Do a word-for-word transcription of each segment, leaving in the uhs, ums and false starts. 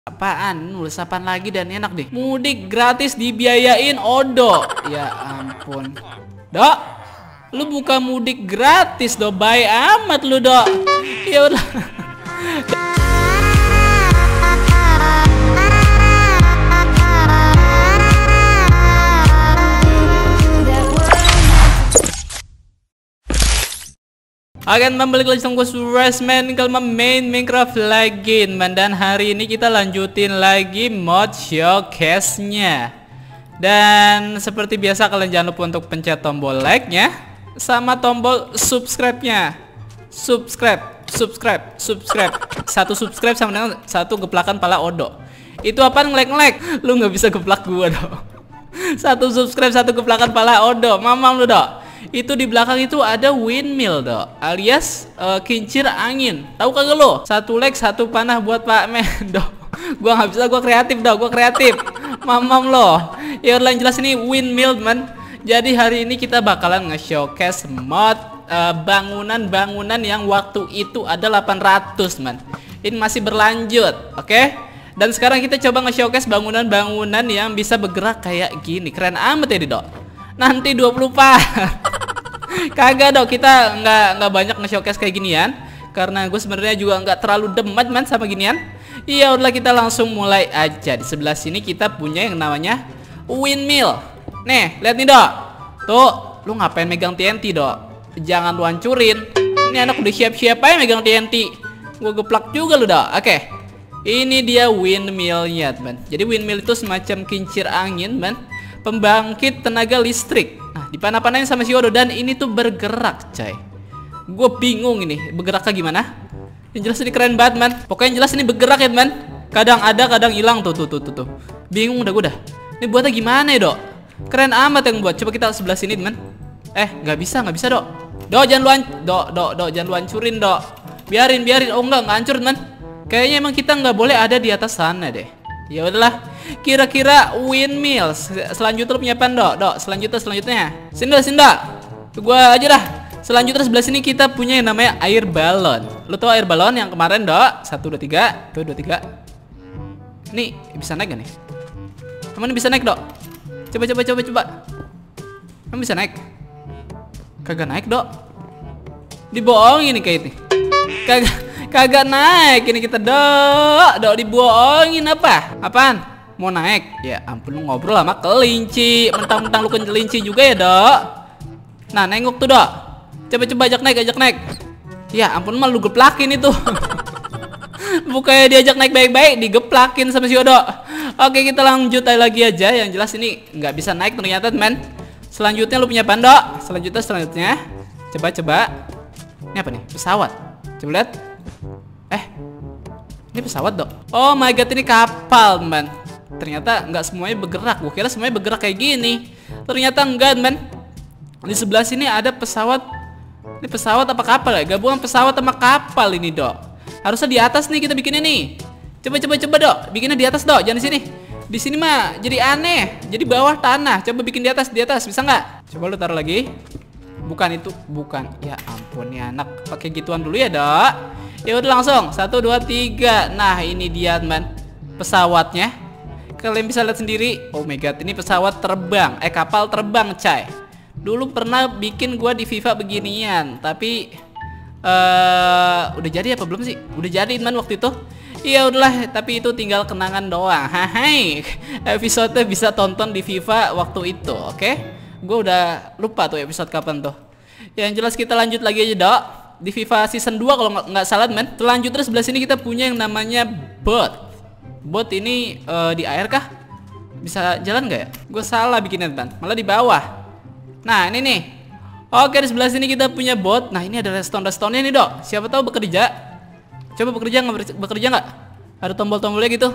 Apaan? Nulis apaan lagi dan enak deh. Mudik gratis dibiayain Odo. Ya ampun. Dok, lu buka mudik gratis do, baik amat lu, Dok. Ya udah. Akan balik lagi sama gue Suresman kalau main Minecraft lagi, man. Dan hari ini kita lanjutin lagi mod showcase-nya. Dan seperti biasa kalian jangan lupa untuk pencet tombol like-nya sama tombol subscribe-nya. Subscribe, subscribe, subscribe. Satu subscribe sama dengan satu geplakan pala Odo. Itu apa ngelek-ngelek? Lu nggak bisa geplak gua, Dok. Satu subscribe, satu geplakan pala Odo. Mamam lu, Dok. Itu di belakang itu ada windmill, Dok, alias uh, kincir angin. Tahu kagak lo? Satu like satu panah buat Pak Men, Dok. Gua nggak bisa, gua kreatif, Dok. Gua kreatif. Mamam lo. Ya udah jelas ini windmill, man. Jadi hari ini kita bakalan nge-showcase mod bangunan-bangunan uh, yang waktu itu ada delapan ratus, man. Ini masih berlanjut, oke? Okay? Dan sekarang kita coba nge-showcase bangunan-bangunan yang bisa bergerak kayak gini. Keren amat ya, Dok. Nanti dua puluh part. Kagak, Dok, kita nggak nggak banyak nge-showcase kayak ginian karena gue sebenarnya juga nggak terlalu demen, man, sama ginian. Iya, udah kita langsung mulai aja. Di sebelah sini kita punya yang namanya windmill. Nih, lihat nih, Dok. Tuh, lu ngapain megang T N T, Dok? Jangan lu hancurin. Ini anak udah siap-siap aja megang T N T. Gue geplak juga lu, Dok. Oke. Ini dia windmillnya, man. Jadi windmill itu semacam kincir angin, man. Pembangkit tenaga listrik. Nah, dipanah-panahin sama si Odo. Dan ini tuh bergerak, coy. Gue bingung ini bergeraknya gimana. Yang jelas ini keren banget, man. Pokoknya jelas ini bergerak ya, man. Kadang ada, kadang hilang. Tuh, tuh, tuh, tuh, tuh. Bingung udah gue dah. Ini buatnya gimana ya, Dok? Keren amat yang buat. Coba kita sebelah sini, man. Eh, nggak bisa, nggak bisa, Dok. Dok, jangan lu hancur. Dok, Dok, Dok, jangan lu hancurin, Dok. Biarin, biarin. Oh, enggak, nggak hancur, man. Kayaknya emang kita nggak boleh ada di atas sana deh. Ya udahlah, kira-kira windmill selanjutnya lu punya apa, Dok? Dok, selanjutnya selanjutnya. Sini, Dok, sini, Dok. Gua aja dah. Selanjutnya sebelah sini kita punya yang namanya air balon. Lu tau air balon yang kemarin, Dok? Satu, dua, tiga. Tuh, dua, tiga. Nih, bisa naik gak nih? Kamu bisa naik, Dok? Coba, coba, coba, coba. Kamu bisa naik? Kagak naik, Dok. Dibohongin nih kayak ini. Kagak. Kagak naik ini kita, Dok. Dok, dibohongin apa? Apaan? Mau naik? Ya ampun, lu ngobrol sama kelinci. Mentang-mentang lu kelinci juga ya, Dok. Nah, nengok tuh, Dok. Coba-coba ajak naik, ajak naik. Ya ampun, mah lu geplakin itu. Bukannya diajak naik baik-baik, digeplakin sama si Odo. Oke, kita lanjut lagi aja. Yang jelas ini nggak bisa naik ternyata, teman. Selanjutnya lu punya apa, Dok? Selanjutnya, selanjutnya. Coba-coba. Ini apa nih? Pesawat. Coba lihat. Eh, ini pesawat, Dok. Oh my god, ini kapal, man. Ternyata nggak semuanya bergerak. Gue kira semuanya bergerak kayak gini. Ternyata enggak, man. Di sebelah sini ada pesawat. Ini pesawat apa kapal ya? Gabungan pesawat sama kapal ini, Dok. Harusnya di atas nih kita bikinnya nih. Coba, coba, coba, Dok. Bikinnya di atas, Dok. Jangan di sini. Di sini mah jadi aneh. Jadi bawah tanah. Coba bikin di atas, di atas. Bisa nggak? Coba lu taruh lagi. Bukan itu, bukan. Ya ampun, ya anak. Pakai gituan dulu ya, Dok. Ya udah langsung satu dua tiga. Nah, ini dia, man, pesawatnya. Kalian bisa lihat sendiri. Oh my god, ini pesawat terbang. Eh, kapal terbang, cai. Dulu pernah bikin gua di FIFA beginian, tapi uh, udah jadi apa belum sih? Udah jadi, man, waktu itu. Iya udahlah, tapi itu tinggal kenangan doang. Hai, episode bisa tonton di FIFA waktu itu, oke? Okay? Gue udah lupa tuh episode kapan tuh. Yang jelas kita lanjut lagi aja, Dok. Di FIFA season dua kalau nggak salah, man. Selanjutnya sebelah sini kita punya yang namanya bot. Bot ini uh, di air kah? Bisa jalan nggak ya? Gue salah bikinnya, man. Malah di bawah. Nah, ini nih. Oke, di sebelah sini kita punya bot. Nah, ini ada redstone-redstone-nya nih, Dok. Siapa tahu bekerja. Coba bekerja nggak? Bekerja nggak? Ada tombol-tombolnya gitu?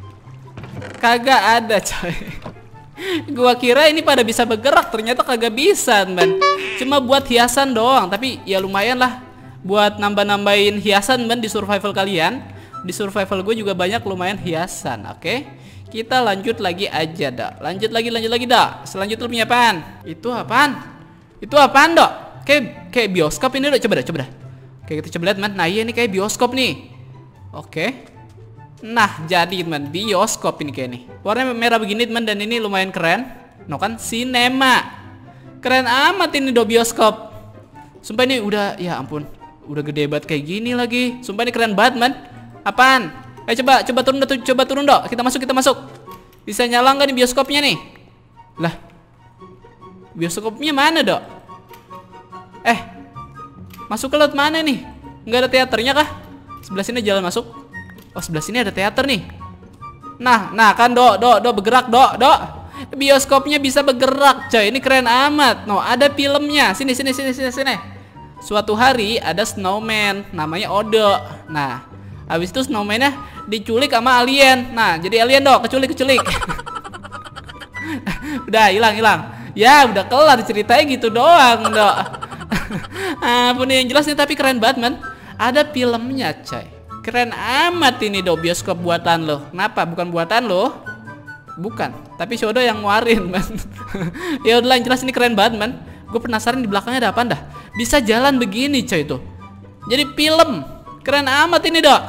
Kagak ada, coy. Gua kira ini pada bisa bergerak, ternyata kagak bisa, man. Cuma buat hiasan doang, tapi ya lumayan lah buat nambah-nambahin hiasan, man, di survival kalian. Di survival gue juga banyak lumayan hiasan, oke? Okay? Kita lanjut lagi aja, Dok. Lanjut lagi, lanjut lagi, Dok. Selanjutnya punya apaan? Itu apaan? Itu apaan, Dok? Kayak kayak bioskop ini, Dok. Coba dah, coba dah. Oke, kita coba lihat, man. Nah, iya, ini kayak bioskop nih. Oke. Nah, jadi teman, bioskop ini kayak nih. Warnanya merah begini teman, dan ini lumayan keren. No kan, sinema. Keren amat ini do bioskop. Sumpah ini udah, ya ampun, udah gede banget kayak gini lagi. Sumpah ini keren banget man. Apaan? Eh coba, coba turun dok, coba turun dok. Kita masuk, kita masuk. Bisa nyala nggak nih bioskopnya nih? Lah, bioskopnya mana dok? Eh, masuk ke laut mana nih? Nggak ada teaternya kah? Sebelah sini jalan masuk. Oh sebelah sini ada teater nih. Nah, nah kan dok, dok, dok bergerak dok, dok. Bioskopnya bisa bergerak, coy. Ini keren amat. No, ada filmnya. Sini, sini, sini, sini, sini. Suatu hari ada snowman, namanya Odo. Nah, habis itu snowman-nya diculik sama alien. Nah, jadi alien dok, keculik, keculik. Udah hilang, hilang. Ya, udah kelar ceritanya gitu doang, dok. Ampun yang jelas nih, tapi keren banget, man. Ada filmnya, coy. Keren amat ini dok, bioskop buatan lo. Kenapa? Bukan buatan lo? Bukan, tapi Shodo yang nguarin, man. Ya udah, jelas ini keren banget, man. Gue penasaran di belakangnya ada apa dah. Bisa jalan begini, coy tuh. Jadi film. Keren amat ini, dok.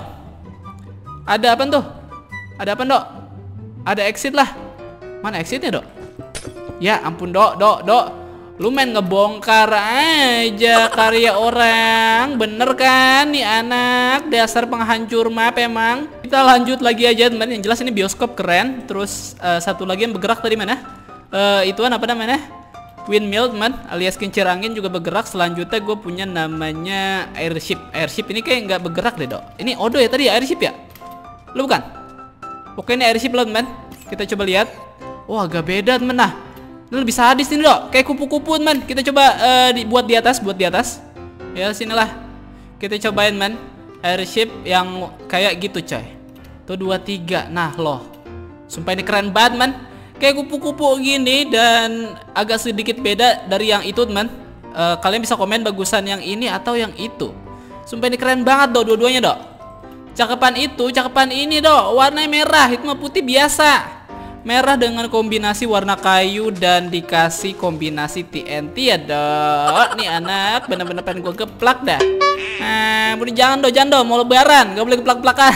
Ada apa tuh? Ada apa, dok? Ada exit lah. Mana exitnya, dok? Ya ampun, dok, dok, dok. Lu main ngebongkar aja karya orang. Bener kan nih anak? Dasar penghancur map emang. Kita lanjut lagi aja teman. Yang jelas ini bioskop keren. Terus uh, satu lagi yang bergerak tadi mana? Uh, ituan apa namanya? Windmill teman, alias kincir angin juga bergerak. Selanjutnya gue punya namanya airship. Airship ini kayak nggak bergerak deh dok. Ini Odo ya tadi ya, airship ya? Lu bukan? Oke ini airship loh teman. Kita coba lihat. Wah agak beda teman. Nah ini lebih sadis nih dok, kayak kupu-kupu man. Kita coba uh, dibuat di atas, buat di atas. Ya sinilah. Kita cobain man. Airship yang kayak gitu coy. Tuh dua tiga. Nah loh. Sumpah ini keren banget man. Kayak kupu-kupu gini dan agak sedikit beda dari yang itu man. Uh, kalian bisa komen bagusan yang ini atau yang itu. Sumpah ini keren banget dok, dua-duanya dok. Cakepan itu, cakepan ini dok. Warnanya merah, itu mah putih biasa. Merah dengan kombinasi warna kayu dan dikasih kombinasi T N T ya dok. Nih anak bener-bener pengen gue geplak dah. Nah, boleh jangan dok, jangan dok, mau lebaran, gak boleh geplak-gepelakan.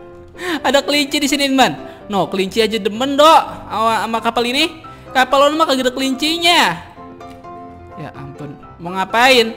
Ada kelinci di sini man. No, kelinci aja demen dok sama kapal ini. Kapal lo mah kagak ada kelincinya. Ya ampun, mau ngapain?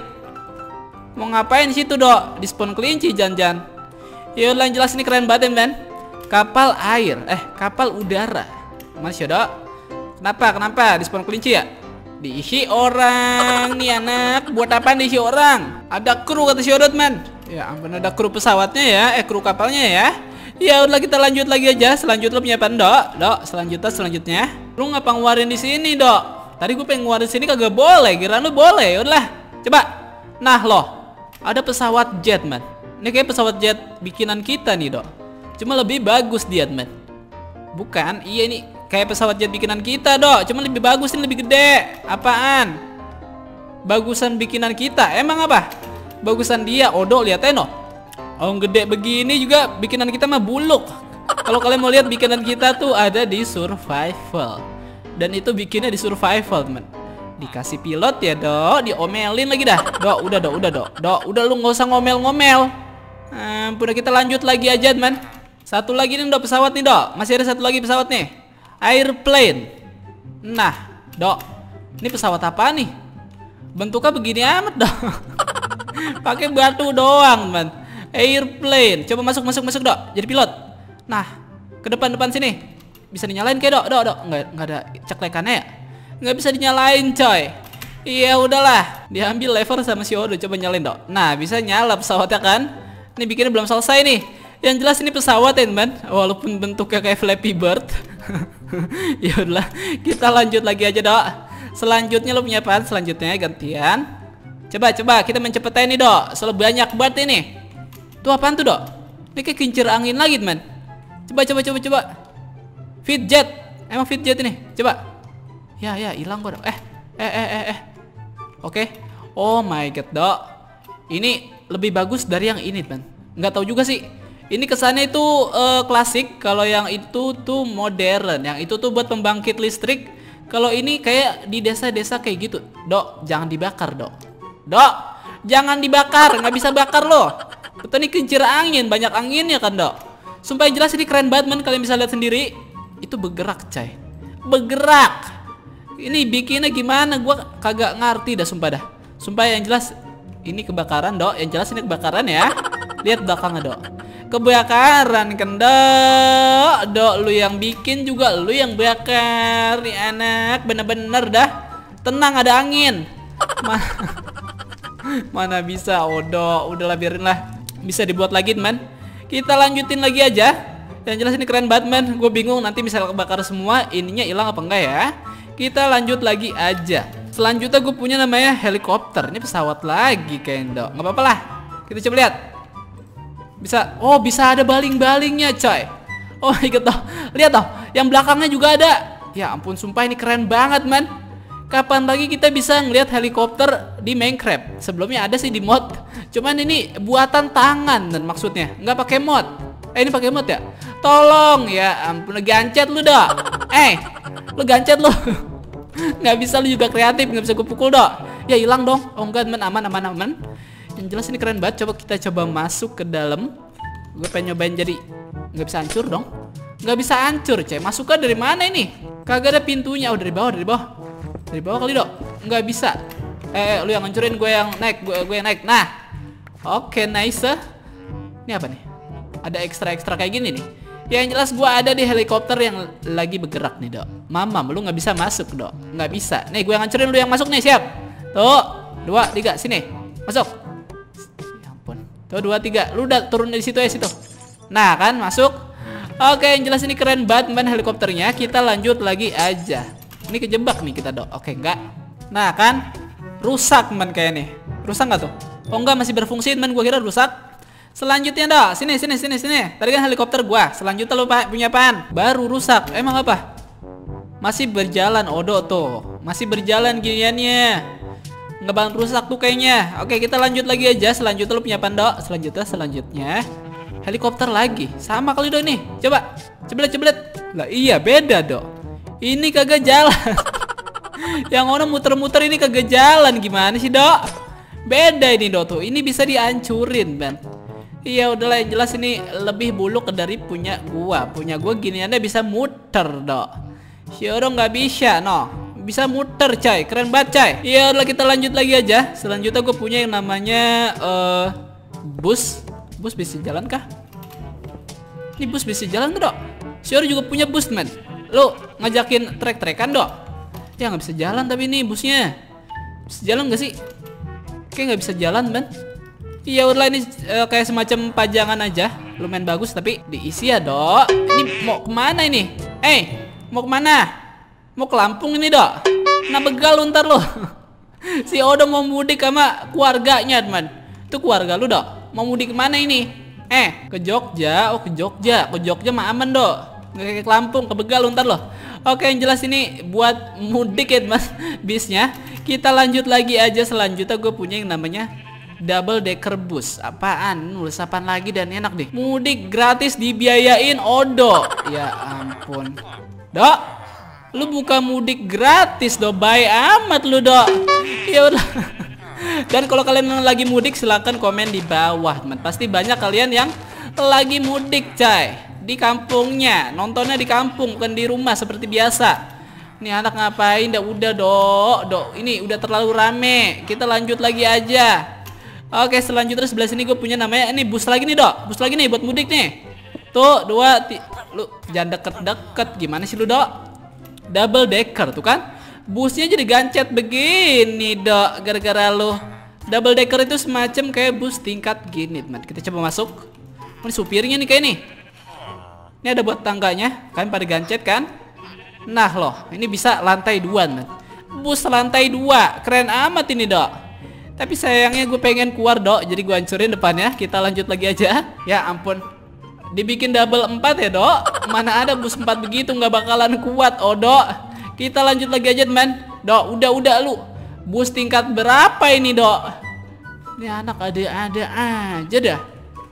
Mau ngapain di situ dok? Di spawn kelinci jangan-jangan. Ya udah jelas ini keren banget man. Kapal air, eh kapal udara. Mas dok, kenapa? Kenapa? Di spawn kelinci ya? Diisi orang nih anak. Buat apa diisi orang? Ada kru kata Shodot man. Ya ampun ada kru pesawatnya ya. Eh kru kapalnya ya. Ya udah kita lanjut lagi aja. Selanjutnya punya apa dok? Dok selanjutnya selanjutnya. Lu ngapa ngeluarin di sini dok? Tadi gue pengen ngeluarin sini kagak boleh. Kira lu boleh. Udah coba. Nah loh, ada pesawat jet man. Ini kayak pesawat jet bikinan kita nih dok. Cuma lebih bagus dia man. Bukan, iya ini kayak pesawat jet bikinan kita dok. Cuma lebih bagus, ini lebih gede. Apaan? Bagusan bikinan kita. Emang apa? Bagusan dia. Odo lihatnya no. Oh gede begini juga bikinan kita mah buluk. Kalau kalian mau lihat bikinan kita tuh ada di survival. Dan itu bikinnya di survival teman. Dikasih pilot ya dok. Diomelin lagi dah. Dok udah dok, udah dok. Dok udah lu nggak usah ngomel-ngomel. Hmm, udah kita lanjut lagi aja teman. Satu lagi nih dok pesawat nih dok. Masih ada satu lagi pesawat nih. Airplane. Nah, dok, ini pesawat apa nih? Bentuknya begini amat, dok. Pakai batu doang, man. Airplane. Coba masuk, masuk, masuk, dok. Jadi pilot. Nah, ke depan-depan sini. Bisa dinyalain kayak dok, dok, dok. Nggak, nggak ada ceklekannya ya? Nggak bisa dinyalain, coy. Iya, udahlah. Diambil lever sama si Odo. Coba nyalain, dok. Nah, bisa nyala pesawatnya kan? Ini bikinnya belum selesai nih. Yang jelas ini pesawat ya, teman. Walaupun bentuknya kayak Flappy Bird. Ya udah, kita lanjut lagi aja dok. Selanjutnya lo punya apa? Selanjutnya gantian. Coba coba kita mencepetin nih dok. Selalu banyak banget ini. Tuh apaan tuh dok? Ini kayak kincir angin lagi teman. Coba coba coba coba. Fitjet. Emang fitjet ini. Coba. Ya ya hilang gua dok. Eh eh eh eh eh. Oke. Oh my god dok. Ini lebih bagus dari yang ini teman. Nggak tahu juga sih. Ini kesannya itu uh, klasik. Kalau yang itu tuh modern. Yang itu tuh buat pembangkit listrik. Kalau ini kayak di desa-desa kayak gitu. Dok, jangan dibakar dok. Dok, jangan dibakar. Nggak bisa bakar loh. Betul nih kincir angin. Banyak anginnya kan dok. Sumpah yang jelas ini keren banget man. Kalian bisa lihat sendiri. Itu bergerak coy. Bergerak. Ini bikinnya gimana? Gua kagak ngerti dah sumpah dah. Sumpah yang jelas ini kebakaran dok. Yang jelas ini kebakaran ya. Lihat belakangnya dok. Kebakaran kan dok. Dok lu yang bikin juga lu yang bakar. Nih anak bener-bener dah. Tenang ada angin. Ma Mana bisa Odo. Udahlah biarin lah. Bisa dibuat lagi man. Kita lanjutin lagi aja. Yang jelas ini keren banget man. Gue bingung nanti misal kebakar semua ininya hilang apa enggak ya. Kita lanjut lagi aja. Selanjutnya gue punya namanya helikopter. Ini pesawat lagi kayaknya dok. Nggak apa-apa lah. Kita coba lihat. Bisa. Oh bisa ada baling-balingnya coy. Oh ikut toh. Lihat toh. Yang belakangnya juga ada. Ya ampun sumpah ini keren banget man. Kapan lagi kita bisa ngelihat helikopter di Minecraft? Sebelumnya ada sih di mod. Cuman ini buatan tangan dan maksudnya nggak pakai mod. Eh ini pakai mod ya? Tolong ya ampun gancet lu dok. Eh lu gancet lu. Nggak bisa lu juga kreatif nggak bisa gue pukul dok. Ya hilang dong. Oh enggak man aman aman aman. Yang jelas ini keren banget. Coba kita coba masuk ke dalam. Gue pengen nyobain jadi nggak bisa hancur dong. Nggak bisa hancur coy. Masuknya dari mana ini? Kagak ada pintunya. Oh dari bawah dari bawah. Dari bawah kali dok, nggak bisa. Eh, lu yang ngancurin, gue yang naik, gue gue yang naik. Nah, oke, okay, nice. Ini apa nih? Ada ekstra-ekstra kayak gini nih. Yang jelas gue ada di helikopter yang lagi bergerak nih dok. Mamam, lu nggak bisa masuk dok, nggak bisa. Nih gue yang ngancurin, lu yang masuk nih, siap. Tuh, dua, tiga, sini, masuk. Ya ampun. Tuh dua, tiga, lu udah turun dari situ ya situ. Nah kan, masuk. Oke, yang jelas ini keren banget man helikopternya. Kita lanjut lagi aja. Ini kejebak nih kita dok. Oke enggak. Nah kan rusak man kayak nih. Rusak nggak tuh? Oh enggak masih berfungsi man. Gua kira rusak. Selanjutnya dok. Sini sini sini sini. Tadi kan helikopter gua. Selanjutnya lu punya apaan? Baru rusak. Emang apa? Masih berjalan Odo tuh. Masih berjalan giniannya. Nggak bakalan rusak tuh kayaknya. Oke kita lanjut lagi aja. Selanjutnya lu punya apaan dok? Selanjutnya selanjutnya helikopter lagi. Sama kali dok nih. Coba. Cebelet cebelet. Lah iya beda dok. Ini kagak jalan. Yang orang muter-muter ini kagak jalan. Gimana sih dok? Beda ini dok tuh. Ini bisa dihancurin man. Iya udahlah yang jelas ini lebih buluk dari punya gua. Punya gua gini anda bisa muter dok. Si orang nggak bisa no. Bisa muter coy. Keren banget coy. Iya udahlah kita lanjut lagi aja. Selanjutnya gue punya yang namanya uh, bus. Bus bisa jalan kah? Ini bus bisa jalan tuh dok. Si orang juga punya bus man. Lu ngajakin trek-trekan dok. Ya nggak bisa jalan tapi ini busnya. Bisa jalan nggak sih? Kayak nggak bisa jalan man. Iya udah ini uh, kayak semacam pajangan aja. Lumayan bagus tapi diisi ya dok. Ini mau kemana ini? Eh mau kemana? Mau ke Lampung ini dok. Nah begal lu ntar lu. Si Odo mau mudik sama keluarganya man. Itu keluarga lu dok. Mau mudik kemana ini? Eh ke Jogja. Oh ke Jogja. Ke Jogja mah aman dok. Nggak kayak ke Lampung, ke Begal ntar loh. Oke yang jelas ini buat mudik ya mas bisnya. Kita lanjut lagi aja. Selanjutnya gue punya yang namanya double decker bus. Apaan? Nulis apaan lagi dan enak deh. Mudik gratis dibiayain Odo. Ya ampun dok, lu buka mudik gratis do. Baik amat lu dok. Ya udah. Dan kalau kalian lagi mudik silahkan komen di bawah teman. Pasti banyak kalian yang lagi mudik cay. Di kampungnya, nontonnya di kampung bukan di rumah seperti biasa. Ini anak ngapain? Dah udah dok, dok. Ini udah terlalu rame. Kita lanjut lagi aja. Oke selanjutnya sebelah sini gue punya namanya ini bus lagi nih dok. Bus lagi nih buat mudik nih. Tuh dua, lu jangan deket-deket. Gimana sih lu dok? Double decker tuh kan? Busnya jadi gancet begini dok. Gara-gara lu. Double decker itu semacam kayak bus tingkat gini teman. Kita coba masuk. Ini supirnya nih kayak nih. Ini ada buat tangganya, kan pada gancet kan? Nah loh, ini bisa lantai dua, man. Bus lantai dua, keren amat ini dok. Tapi sayangnya gue pengen keluar dok, jadi gue hancurin depannya. Kita lanjut lagi aja. Ya ampun, dibikin double empat ya dok. Mana ada bus empat begitu, nggak bakalan kuat, oh dok. Kita lanjut lagi aja man. Dok, udah-udah lu. Bus tingkat berapa ini dok? Ini anak ada-ada aja dah.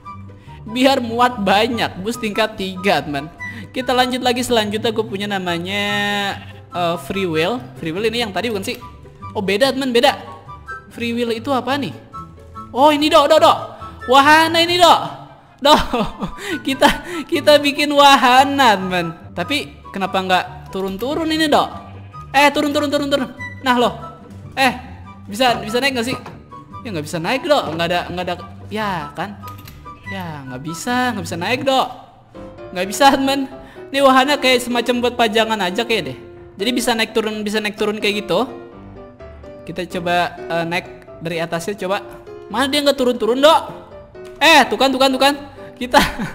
Biar muat banyak. Bus tingkat tiga teman. Kita lanjut lagi. Selanjutnya gue punya namanya uh, free will. Free will ini yang tadi bukan sih? Oh beda teman, beda. Free will itu apa nih? Oh ini dok, dok, dok. Wahana ini dok. Doh, kita kita bikin wahana, teman. Tapi kenapa nggak turun-turun ini, Dok? Eh, turun turun turun turun. Nah, loh. Eh, bisa bisa naik nggak sih? Ya nggak bisa naik, Dok. Nggak ada nggak ada. Ya kan? Ya nggak bisa nggak bisa naik, Dok. Nggak bisa, teman. Ini wahana kayak semacam buat pajangan aja kayak deh. Jadi bisa naik turun bisa naik turun kayak gitu. Kita coba uh, naik dari atasnya coba. Mana dia nggak turun-turun, Dok? Eh, tuh kan, tuh kan, tuh kan. Kita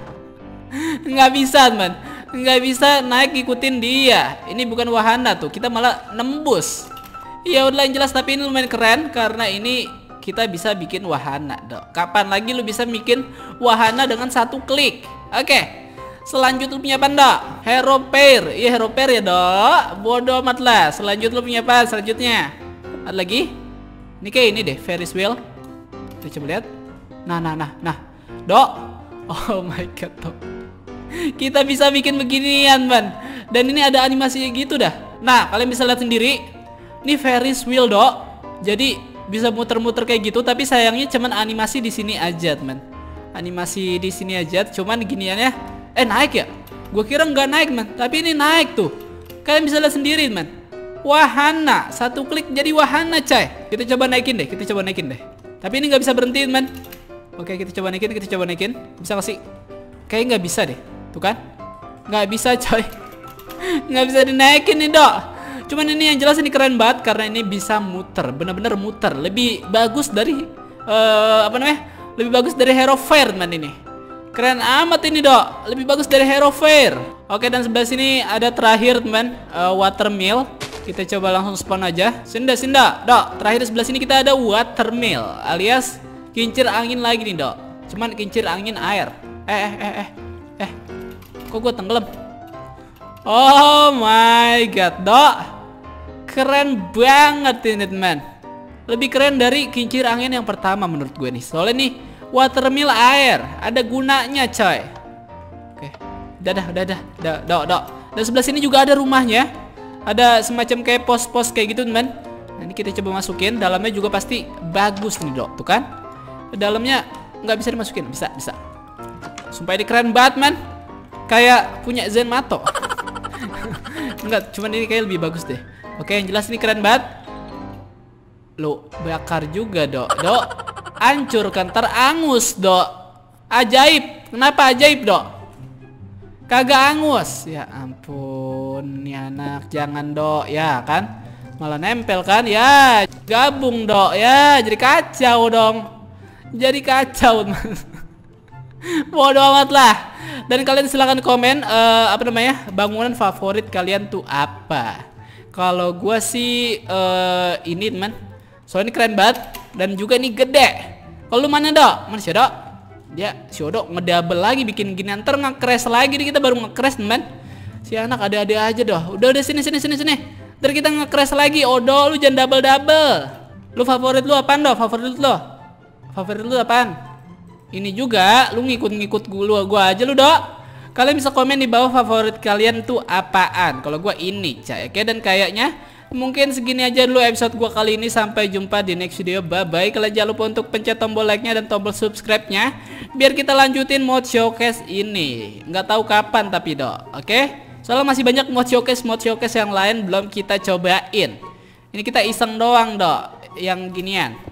nggak bisa, teman. Nggak bisa naik ikutin dia. Ini bukan wahana tuh. Kita malah nembus. Ya udah yang jelas, tapi ini lumayan keren karena ini kita bisa bikin wahana, Dok. Kapan lagi lu bisa bikin wahana dengan satu klik? Oke. Selanjutnya lu punya apa, Dok? Hero pair. Iya, hero pair ya, Dok. Bodoh amat lah. Selanjutnya lu punya apa? Selanjutnya. Ada lagi? Ini kayak ini deh, Ferris wheel. Kita coba lihat. Nah, nah, nah, nah. Dok. Oh my god, Dok. Kita bisa bikin beginian, man. Dan ini ada animasinya gitu dah. Nah, kalian bisa lihat sendiri. Ini Ferris wheel, Dok. Jadi bisa muter-muter kayak gitu, tapi sayangnya cuman animasi di sini aja, teman. Animasi di sini aja, cuman giniannya eh naik ya? Gue kira nggak naik, man. Tapi ini naik tuh. Kalian bisa lihat sendiri, man. Wahana, satu klik jadi wahana, coy. Kita coba naikin deh, kita coba naikin deh. Tapi ini nggak bisa berhenti, man. Oke, kita coba naikin, kita coba naikin. Bisa nggak sih? Kayaknya nggak bisa deh. Tuh kan? Nggak bisa, coy. Nggak bisa dinaikin nih, Dok. Cuman ini yang jelas ini keren banget karena ini bisa muter, bener-bener muter. Lebih bagus dari uh, apa namanya? Lebih bagus dari Hero Fair, man, ini. Keren amat ini, Dok. Lebih bagus dari Hero Fair. Oke, dan sebelah sini ada terakhir, teman, uh, watermill. Kita coba langsung spawn aja. Sinda, sinda, Dok. Terakhir sebelah sini kita ada watermill, alias kincir angin lagi nih, Dok. Cuman kincir angin air. Eh, eh, eh, eh, eh. Kok gue tenggelam? Oh my god, Dok. Keren banget ini, teman. Lebih keren dari kincir angin yang pertama menurut gue nih. Soalnya nih watermill air, ada gunanya, coy. Oke, udah dah, udah dah, udah, Dok, Dok. Dan sebelah sini juga ada rumahnya. Ada semacam kayak pos-pos kayak gitu, teman. Nah, ini kita coba masukin. Dalamnya juga pasti bagus nih, Dok. Tuh kan? Dalamnya nggak bisa dimasukin, bisa, bisa. Sumpah ini keren banget, man. Kayak punya Zenmato. Enggak, cuman ini kayak lebih bagus deh. Oke, yang jelas ini keren banget. Lo bakar juga, Dok. Dok, hancurkan, terangus, Dok. Ajaib. Kenapa ajaib, Dok? Kagak angus. Ya ampun, nih anak, jangan, Dok. Ya kan? Malah nempel kan? Ya, gabung, Dok. Ya, jadi kacau dong. Jadi kacau, teman. Bodoh amat lah. Dan kalian silahkan komen uh, apa namanya, bangunan favorit kalian tuh apa. Kalau gua sih uh, ini, teman. Soalnya ini keren banget. Dan juga ini gede. Kalau lu mana, Dok? Mana sih, Dok? Dia si Odo ngedouble lagi bikin gini, ntar nge-crash lagi nih, kita baru nge-crash, teman. Si anak ada-ada aja, Doh. Udah udah sini sini sini sini. Ntar kita nge-crash lagi. Odo, lu jangan double-double. Lu favorit lu apaan, Doh? Favorit lu? Favorit lu apaan? Ini juga, lu ngikut-ngikut gua, gua aja lu, Dok. Kalian bisa komen di bawah favorit kalian tuh apaan. Kalau gua ini, cah. Oke, dan kayaknya mungkin segini aja dulu episode gua kali ini. Sampai jumpa di next video. Bye bye. Kalian jangan lupa untuk pencet tombol like-nya dan tombol subscribe-nya biar kita lanjutin mod showcase ini. Nggak tahu kapan tapi, Dok. Oke? Soalnya masih banyak mod showcase mod showcase yang lain belum kita cobain. Ini kita iseng doang, Dok. Yang ginian.